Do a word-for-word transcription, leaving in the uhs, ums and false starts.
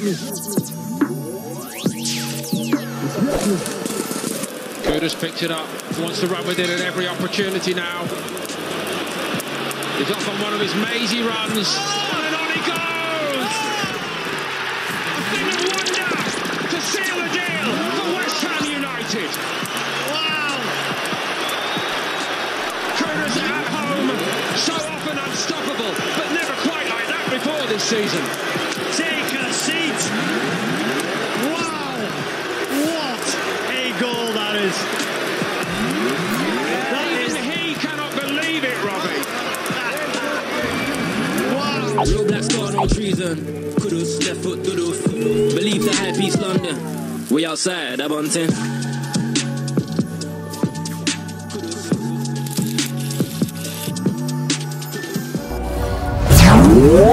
Kudus picked it up, wants to run with it at every opportunity now. He's off on one of his mazy runs, and on he goes! A thing of wonder to seal the deal for West Ham United. Wow! Kudus at home, so often unstoppable, but never quite like that before this season. Take a seat! Wow! What a goal that is! That Even is... he cannot believe it, Robbie. Wow! Real black star, no treason. Kudus, left foot, duduf. Believe the hype, East London. We outside, Abontin. Woo!